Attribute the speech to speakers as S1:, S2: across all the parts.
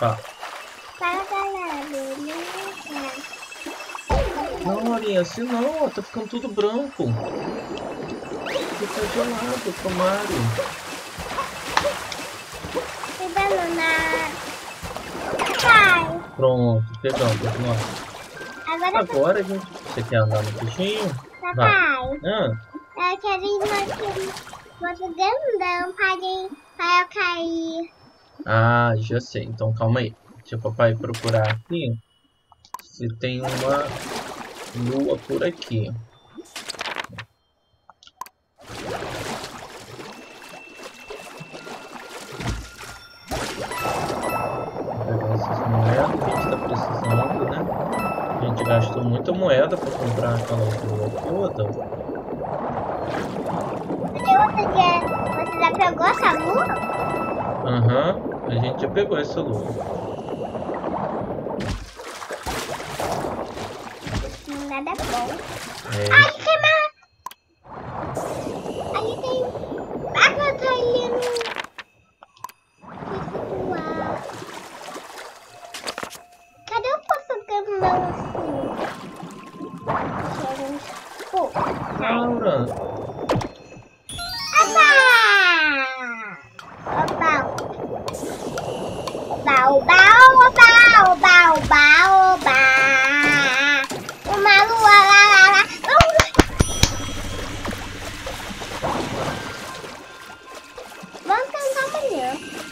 S1: Fala.
S2: Fala, galera, beleza?
S1: Não, Laurinha, assim não, ó, tá ficando tudo branco. Fica gelado, Mario.
S2: Banana. Pai.
S1: Pronto, pegamos. Agora a gente... Você quer andar no peixinho? Vai.
S2: Papai,
S1: Ah,
S2: eu quero ir naquele outro grandão para eu cair.
S1: ah, já sei. Então calma aí. Deixa o papai procurar aqui se tem uma lua por aqui. Vou pegar essas moedas que a gente tá precisando, né? A gente gastou muita moeda para comprar aquela lua toda.
S2: Você já pegou essa lua?
S1: Aham, a gente já pegou essa lua.
S2: Nada bom.
S1: É.
S2: Ai, que queimar! Ali tem água, tá ali no... Cadê o poço grandão assim? Pô,
S1: Laura,
S2: opa! Oba! Oba, oba, oba, oba, oba, oba! Uma lua, lá, lá, lá! Vamos tentar amanhã.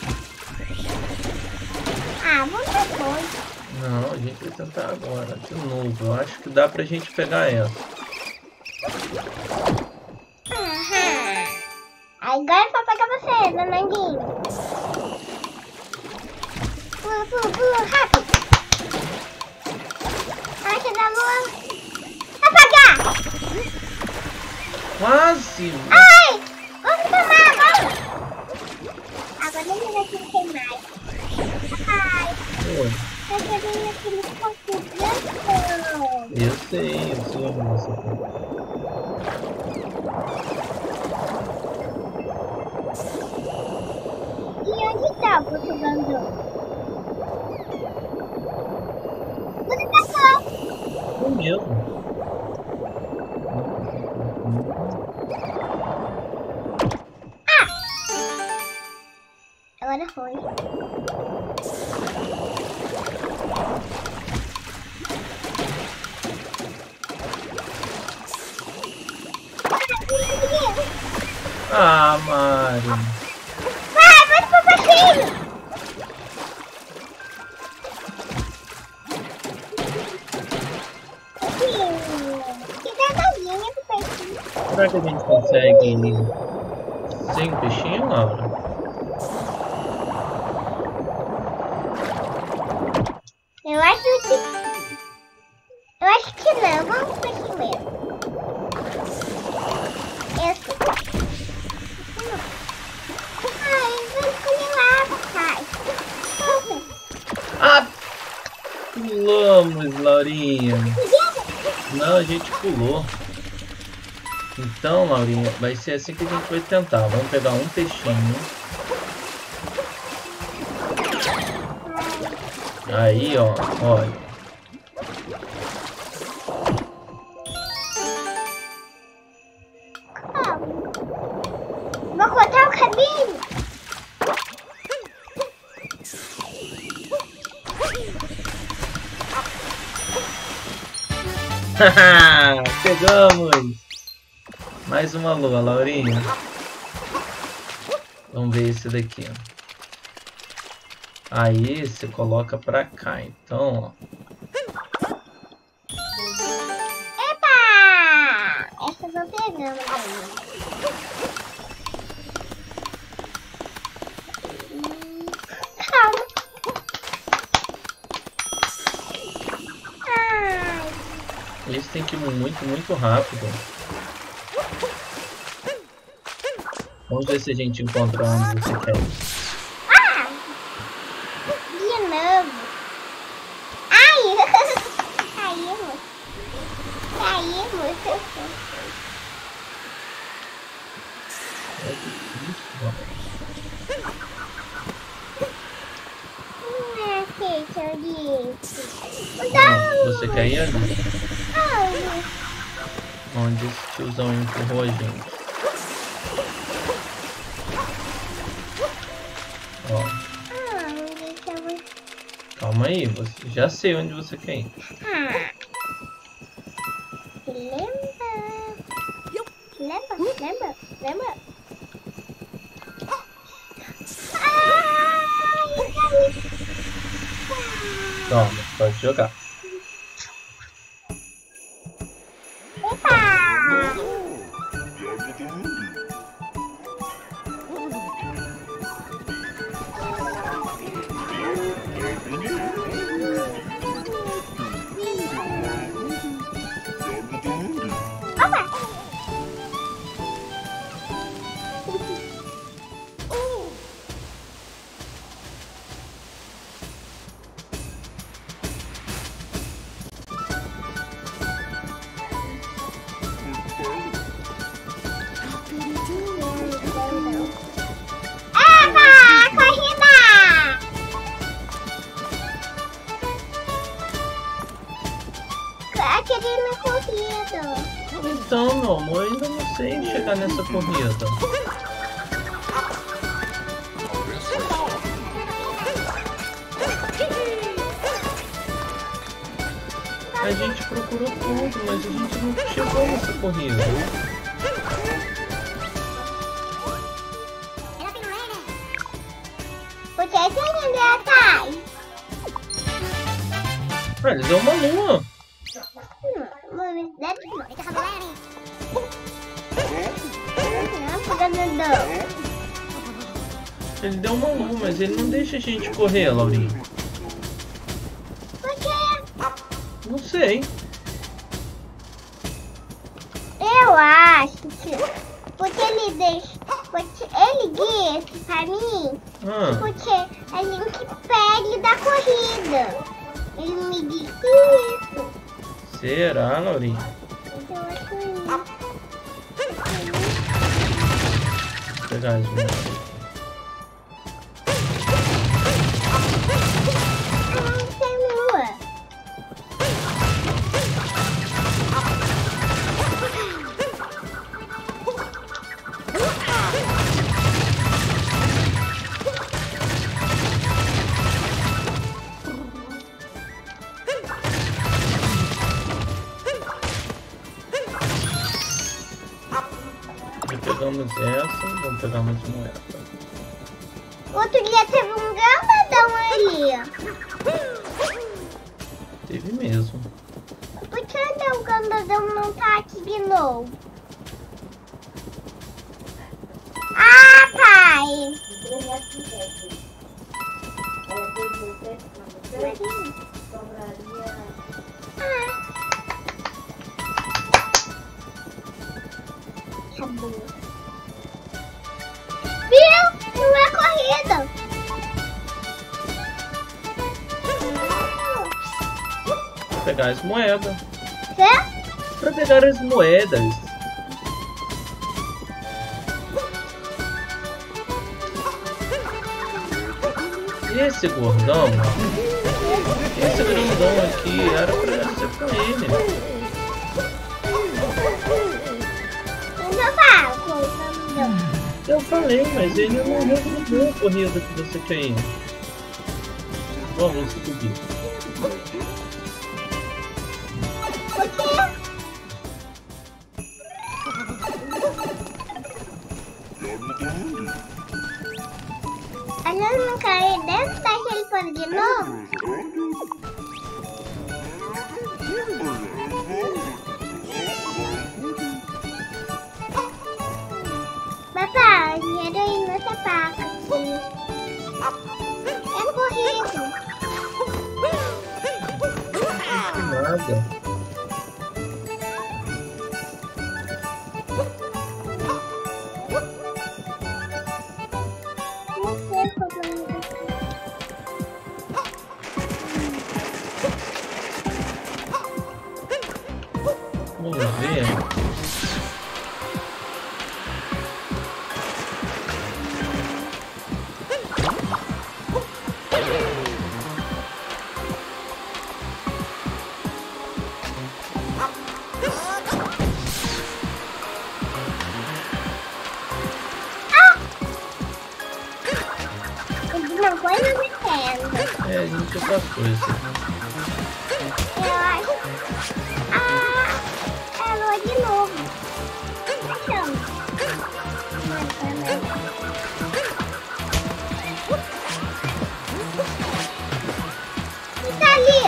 S2: Ah, vamos depois.
S1: não, a gente vai tentar agora, de novo. Eu acho que dá pra gente pegar essa.
S2: Aham. Agora eu vou pegar você, Nananguinho. Pula, pula, pula, rápido. Ai, que da lua. Apagar!
S1: Quase!
S2: Ai! Vamos queimar, vamos! Agora ele vai se queimar. Ai,
S1: Oi.
S2: eu quero aquele poço grandão.
S1: Eu sei onde você tá.
S2: E onde está o poço grandão? Você passou!
S1: É mesmo.
S2: Agora foi.
S1: Ah, Mário.
S2: Vai, vai pro baixinho! Que detalhinho pro peixinho.
S1: Será que a gente consegue ir sem peixinho, Laura?
S2: Eu acho que não. Vamos pro peixinho mesmo. Esse. Ai, vou escolher lá, papai.
S1: Ah! Pulamos, Laurinha. Não, a gente pulou. Então, Laurinha, vai ser assim que a gente vai tentar. Vamos pegar um peixinho. Aí, ó, olha.
S2: Vou cortar o caminho.
S1: Haha, pegamos! Mais uma lua, Laurinha. Vamos ver esse daqui. Aí você coloca pra cá, então, ó.
S2: Epa! Essa eu tô pegando aí. Calma. Ai.
S1: Isso tem que ir muito, muito rápido. Vamos ver se a gente encontra onde você quer ir.
S2: Ah! De novo. Ai! Caímos. Caímos.
S1: É difícil, ó. Não, você quer ir ali?
S2: Ai,
S1: Onde esse tiozão empurrou a gente. Ó. Calma aí, você já sei onde você quer ir.
S2: Lembra?
S1: Toma, pode jogar. Então, meu amor, eu ainda não sei chegar nessa corrida. A gente procurou tudo, mas a gente não chegou nessa corrida.
S2: Porque esse ainda é atrás.
S1: Ah, ele deu uma lua. Ele deu uma lua, mas ele não deixa a gente correr, Laurinha.
S2: Por quê?
S1: Não sei.
S2: Eu acho que porque ele deixa, porque ele disse pra mim, porque a gente perde da corrida. Ele me disse isso.
S1: Será, Laurinha?
S2: Eu acho isso.
S1: Vou pegar as minhas. Pegamos essa, vamos pegar mais moeda.
S2: Outro dia teve um gambadão ali.
S1: Teve mesmo.
S2: Por que o gambadão não tá aqui de novo? Ah, pai! Acabou. Viu? Não é corrida.
S1: Vou pegar as moedas.
S2: Quê?
S1: Pra pegar as moedas. Esse gordão, esse grandão aqui, era pra ser com ele. Eu falei, mas ele não resolveu a corrida que você quer ir. Vamos subir.
S2: A gente não cair dentro daquele pano de novo? Papai, dinheiro aí nessa faca aqui. É corrido.
S1: Nada. Vamos ver. já passou esse aqui.
S2: Eu acho. Ah, é a lua de novo. Então. E tá ali.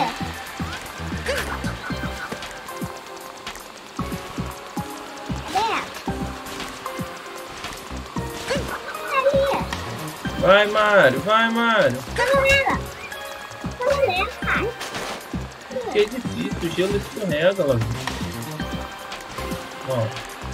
S1: Vai, Mário, vai, Mário.
S2: Vamos nela. Vamos nela, pai.
S1: Que é difícil, o gelo escorrega, lá. Ó.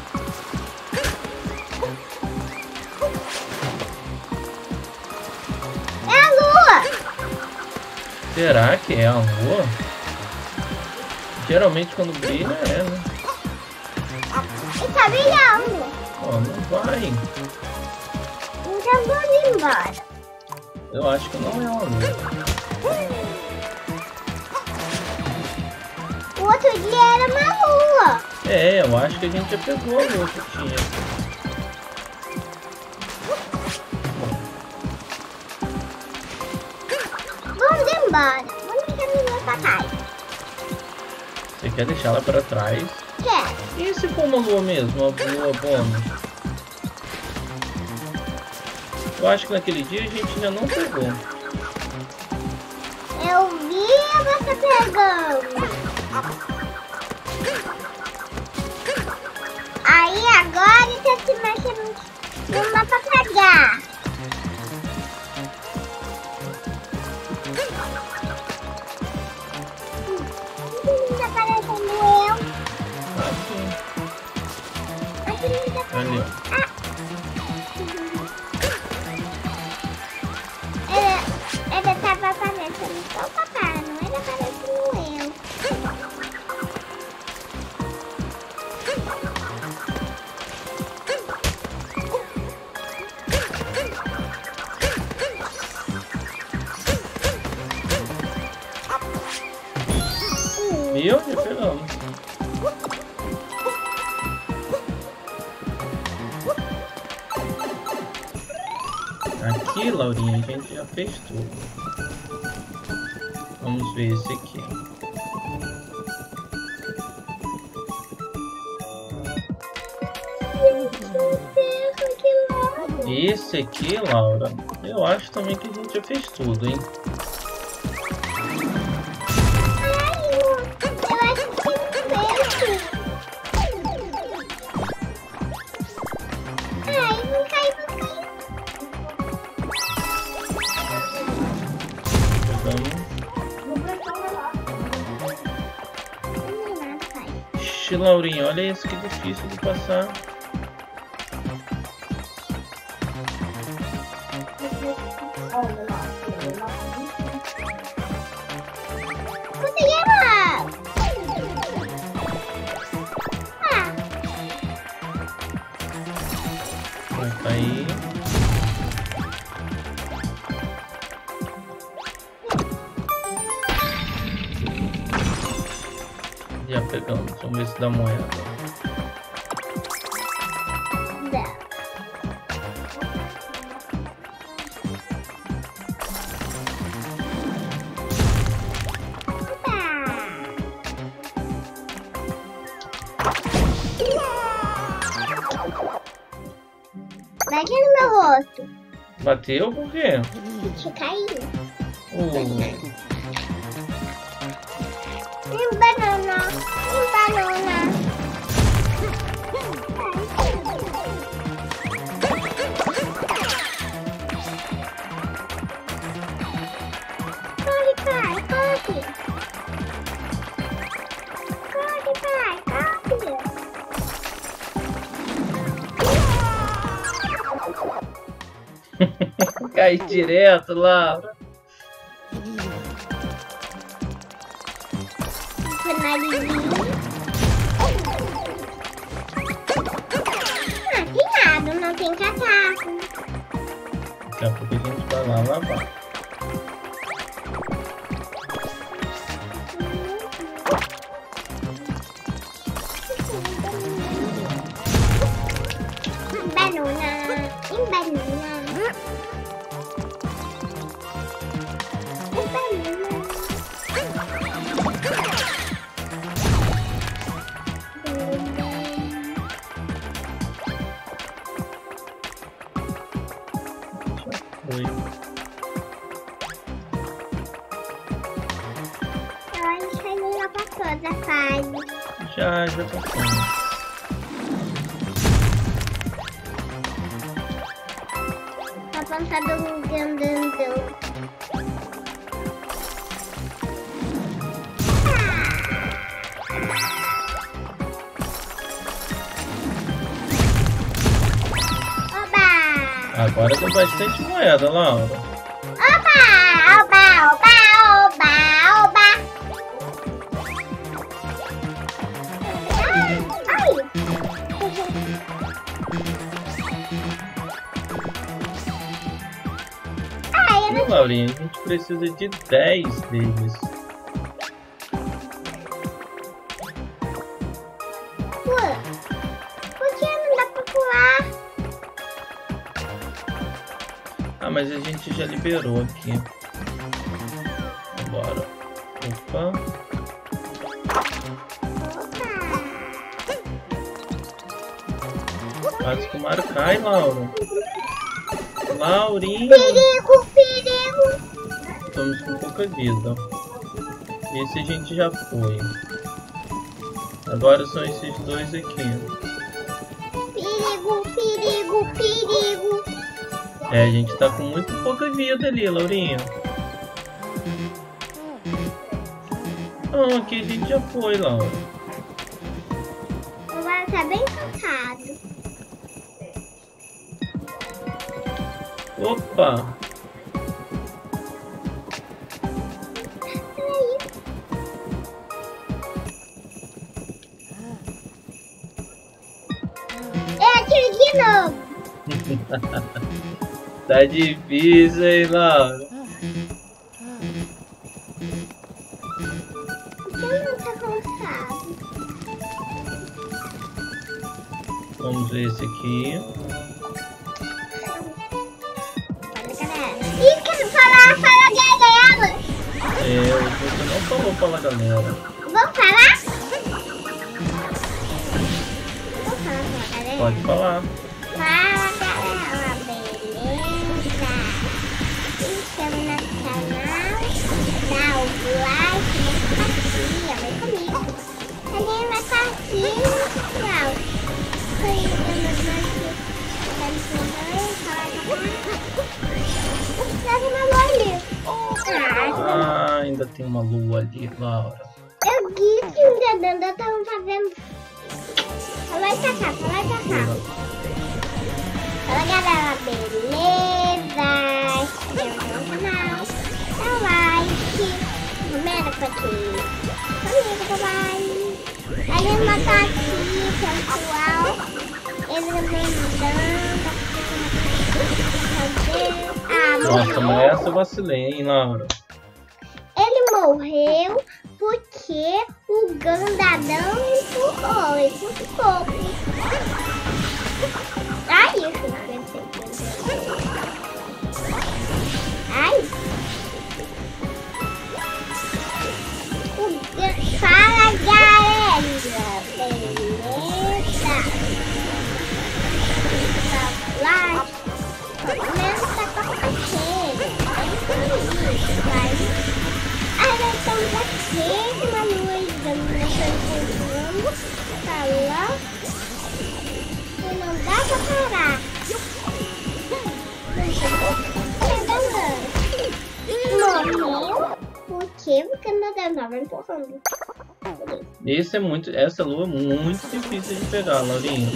S2: É a lua.
S1: Será que é a lua? Geralmente quando brilha é, né?
S2: E tá brilhando.
S1: Ó, não vai.
S2: Então vamos embora.
S1: Eu acho que não é uma lua.
S2: O outro dia era uma lua.
S1: É, eu acho que a gente já pegou a lua que tinha.
S2: Vamos embora. Vamos deixar a lua pra trás.
S1: Você quer deixar ela pra trás?
S2: Quer?
S1: E se for uma lua mesmo? Uma lua bônus? Eu acho que naquele dia a gente ainda não pegou.
S2: Eu vi você pegando. Aí agora você se mexe no mapa pra pegar. Tá parecendo eu.
S1: Aqui.
S2: Aqui não tá
S1: Ali, ó.
S2: Ele tava parecendo só o papai, não era parecendo eu.
S1: Viu? Já pegamos. Aqui, Laurinha, a gente já fez tudo. Vamos ver esse aqui. Esse aqui, Laura, eu acho também que a gente já fez tudo, hein? Ixi, Laurinha, olha isso que difícil de passar. Vai cair. Já pegamos, vamos ver se dá moeda.
S2: Bate no meu rosto.
S1: Bateu por quê?
S2: Te caiu. Banana. Corre, pai, corre. Corre, pai, corre.
S1: Cai direto, Laura.
S2: Tem nada, não tem casaco.
S1: Daqui a pouco a gente vai lá lavar.
S2: Banana. já passou da fase.
S1: Já passou.
S2: Tá plantado um grandão. Oba!
S1: Agora tem bastante moeda, Laura.
S2: Oba! Oba! Oba! Oba! Oba! Ai!
S1: E, Laurinha, a gente precisa de 10 deles.
S2: Por que não dá pra pular?
S1: Ah, mas a gente já liberou aqui. Bora. Opa. Quase que o mar cai, Laura. Laurinha.
S2: Perigo, perigo.
S1: Estamos com pouca vida. Esse a gente já foi. Agora são esses dois aqui.
S2: Perigo, perigo, perigo.
S1: É, a gente tá com muito pouca vida ali, Laurinha. Não, aqui a gente já foi, Laura.
S2: Agora tá bem cansado.
S1: Opa!
S2: Atiro de novo.
S1: Tá difícil, hein, Laura?
S2: Você não tá cansado.
S1: Vamos ver esse aqui.
S2: Ih, quero falar, fala galera.
S1: Você não falou pra galera.
S2: Vou falar? Vou falar, galera.
S1: Pode falar.
S2: Fala galera, beleza? Estamos no canal, dá o like, compartilha, vem comigo. A gente vai estar aqui, pessoal.
S1: Ah, ainda tem uma lua ali, Laura.
S2: Eu disse entendendo, eu tava fazendo. Vai tacar, vai tacar. Fala galera, beleza? Se inscreva no canal, dá o like, comenta por aqui. Comigo, papai. A gente vai estar aqui, pessoal. Ele me dando.
S1: Nossa, mas essa eu vacilei, hein, Laura?
S2: Ele morreu porque o grandadão empurrou, ele ficou. Ai, eu pensei. Ai. Fala, galera. Beleza. Like, comenta com a parceira. Vai. Aí nós estamos aqui, uma luz da minha encontrando. Tá lá. E não dá pra parar. Morreu. Por quê? Porque não estava empurrando.
S1: Essa lua é muito difícil de pegar, Laurinha.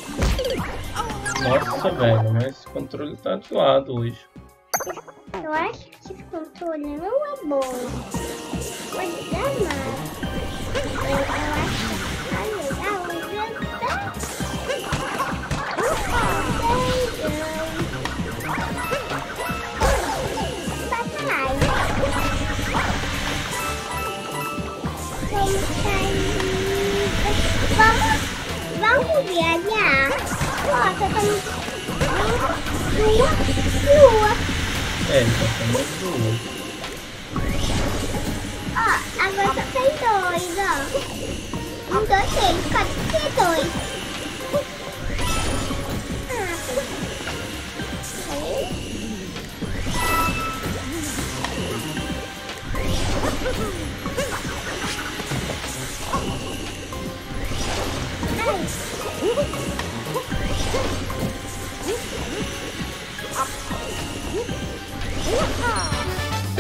S1: Nossa, velho, mas esse controle tá zoado hoje.
S2: Eu acho que esse controle não é bom. Pode dar mais. Eu acho que tá legal. Vamos viajar. Nossa, estamos lua.
S1: É, ele tá chamando do outro.
S2: Ó, agora só tem dois, ó. 1, 2, 3, 4, 2.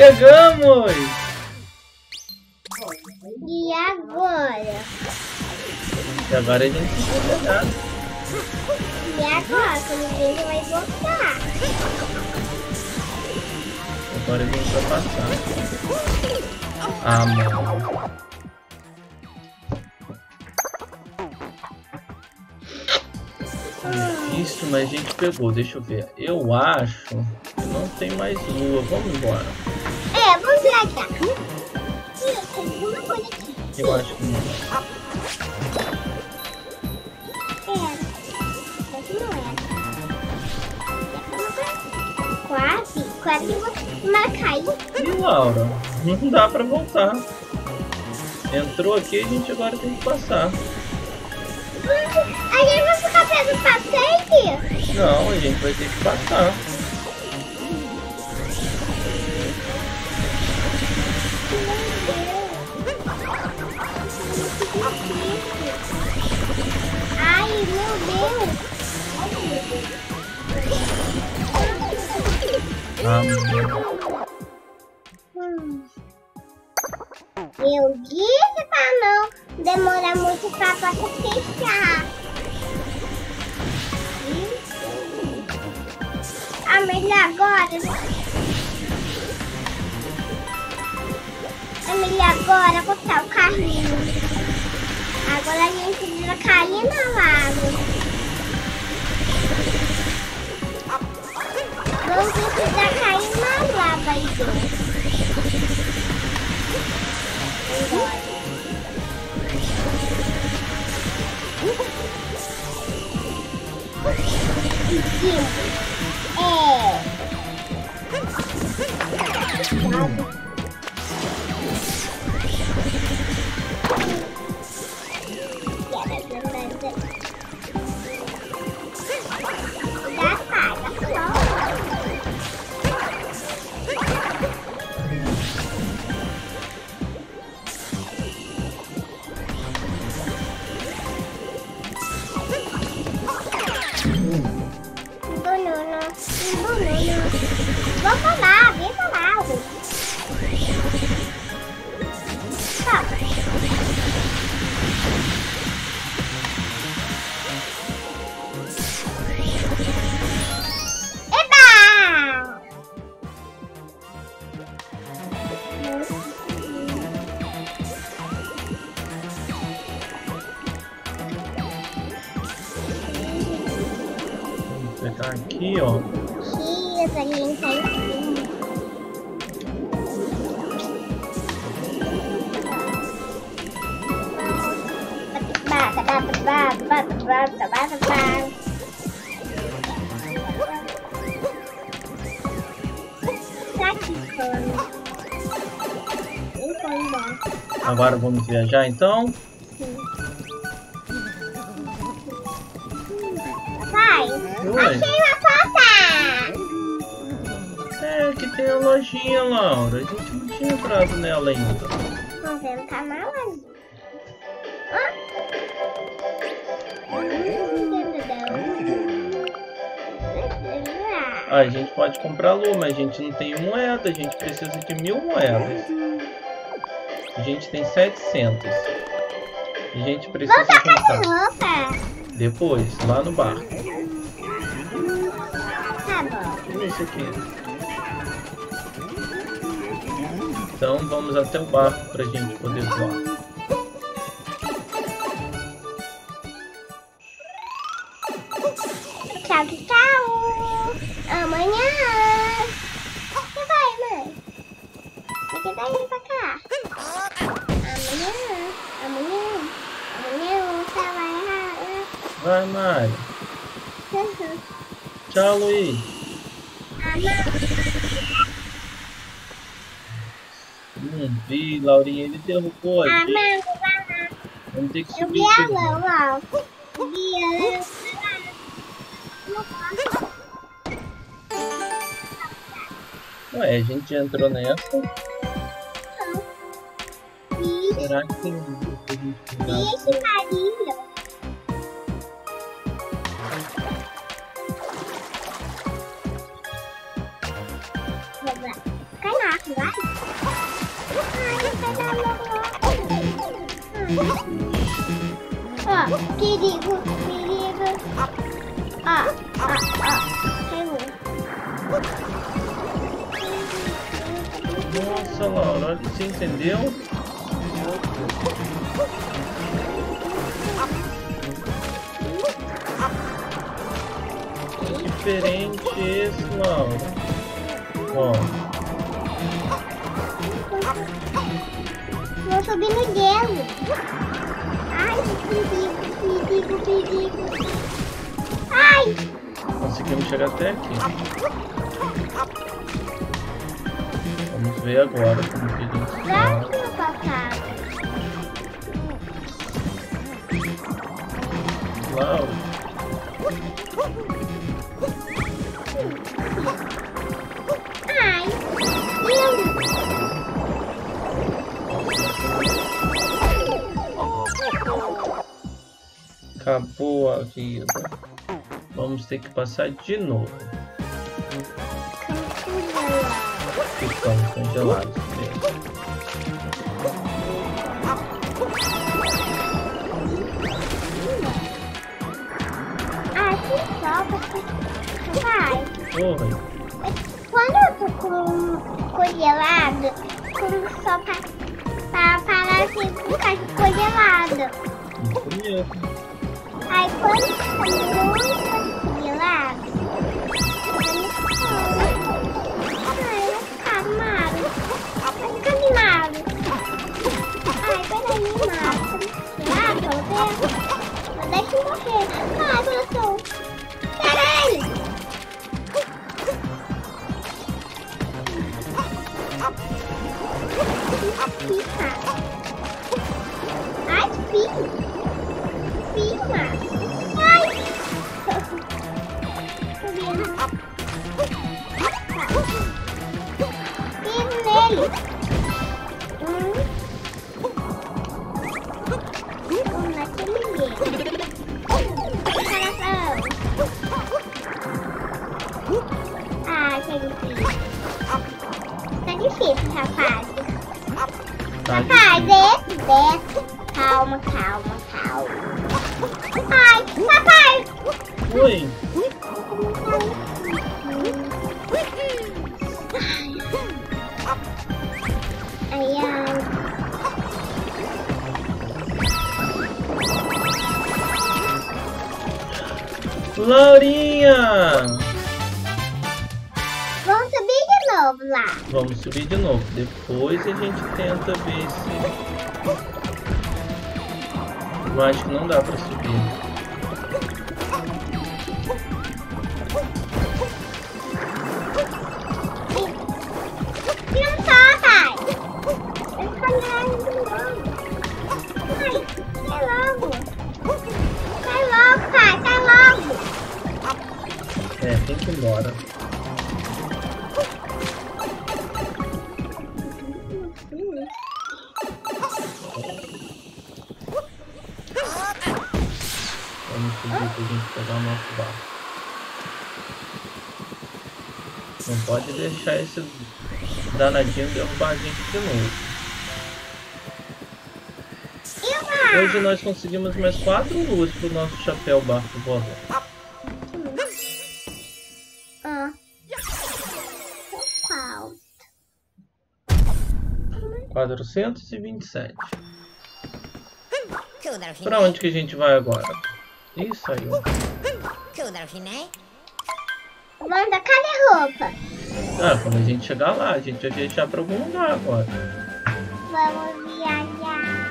S1: Chegamos!
S2: E agora?
S1: E agora a gente vai pegar.
S2: E agora? Quando ele vai voltar.
S1: Agora a gente vai passar. Ah, mano. Isso, mas a gente pegou. Deixa eu ver. Eu acho que não tem mais lua. Vamos embora.
S2: Vamos viajar. Tem uma coisa aqui.
S1: Eu acho que não.
S2: Quase vou cair.
S1: E Laura, não dá pra voltar. Entrou aqui, a gente agora tem que passar.
S2: A gente vai ficar preso pra sempre?
S1: Não, a gente vai ter que passar.
S2: Ai, meu Deus. Eu disse pra não demorar muito pra porta fechar. Melhor agora. Melhor agora botar o carrinho. Agora a gente precisa cair na lava. Vamos precisar cair na lava aí dentro. Vamos lá, vem pra lá. Eba!
S1: Vamos pegar aqui, ó.
S2: Isso, a gente tá em cima.
S1: Agora vamos viajar então?
S2: Pai, achei uma porta!
S1: É, que tem a lojinha, Laura. A gente não tinha entrado nela ainda.
S2: Vamos entrar na loja.
S1: A gente pode comprar lua, mas a gente não tem moeda. A gente precisa de 1000 moedas. A gente tem 700. A gente precisa juntar. Depois, lá no barco.
S2: Tá bom.
S1: Isso aqui. Então vamos até o barco pra gente poder voar.
S2: Tchau, tchau. Amanhã. Você vai, mãe? Você vai vir pra cá. Amanhã você vai.
S1: Vai, Mari. Tchau, Luiz. Não vi, Laurinha, ele derrubou a gente. Vamos ter que subir. Ué, a gente já entrou nessa? Será que tem
S2: esse carinho? Cai na Vai. Ai, vai dar logo. Ó, perigo, perigo. Ó. Pegou.
S1: Nossa, Laura, você entendeu? Diferente esse, Laura. Ó.
S2: Vou subir no gelo. Ai, perigo. Ai!
S1: Conseguimos chegar até aqui. Vamos ver agora como que a gente
S2: Já tinha passado.
S1: Laura.
S2: Ai,
S1: Acabou a vida. Vamos ter que passar de novo. Ficamos congelados mesmo.
S2: Pai,
S1: Oi.
S2: quando eu tô com congelado, como só pra parar assim, ficar congelado.
S1: Isso mesmo.
S2: Aí quando tá muito congelado, vai ficar malo. Vai ficar mimado. Ai, peraí, mimado. Ah, tô vendo. Deixa eu morrer. Ai, coração. Peraí. Ai, filho. Filha. Ai. Filho nele. Naquele jeito. Ah, tá difícil. Tá difícil, rapaz. Rapaz, desce. Calma. Ai, papai!
S1: Oi.
S2: Ai.
S1: Laurinha!
S2: Vamos subir de novo lá.
S1: Vamos subir de novo. Depois a gente tenta ver se... Eu acho que não dá pra subir.
S2: Não tá, pai. Eu Sai logo, pai. Sai logo.
S1: É, tem que ir embora. Vamos subir pra gente pegar o nosso barco. Não pode deixar esse danadinho derrubar a gente de novo. Hoje nós conseguimos mais 4 luas pro nosso chapéu barco voador. 427. Pra onde que a gente vai agora? Ih, saiu.
S2: Wanda, cadê a roupa?
S1: Ah, quando a gente chegar lá, a gente vai viajar pra algum lugar agora.
S2: Vamos viajar.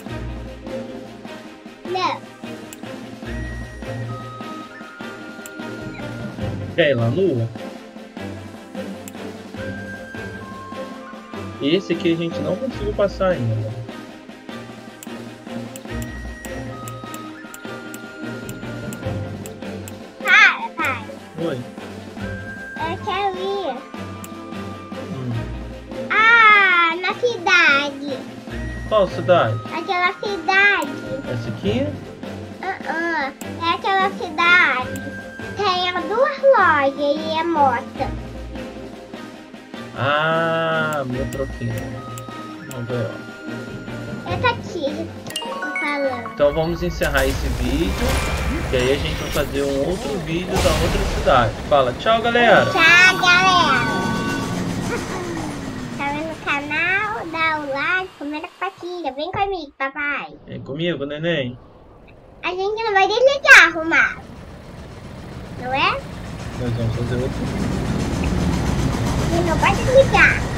S2: Não.
S1: Quer ir lá na lua? Esse aqui a gente não conseguiu passar ainda.
S2: Pai.
S1: Oi.
S2: Eu quero ir. Ah, na cidade.
S1: Qual cidade?
S2: Aquela cidade.
S1: Essa aqui?
S2: É aquela cidade. Tem 2 lojas e é moto.
S1: Ah, meu troquinho. Não ganhou.
S2: Essa tia falando.
S1: Então vamos encerrar esse vídeo. E aí a gente vai fazer um outro vídeo da outra cidade. Fala tchau, galera.
S2: Tchau, galera. Tá vendo o canal? Dá o like, comenta, compartilha. Vem comigo, papai.
S1: Vem comigo, neném.
S2: A gente não vai desligar, arrumar. Não é?
S1: Nós vamos fazer outro vídeo.
S2: A gente não vai desligar.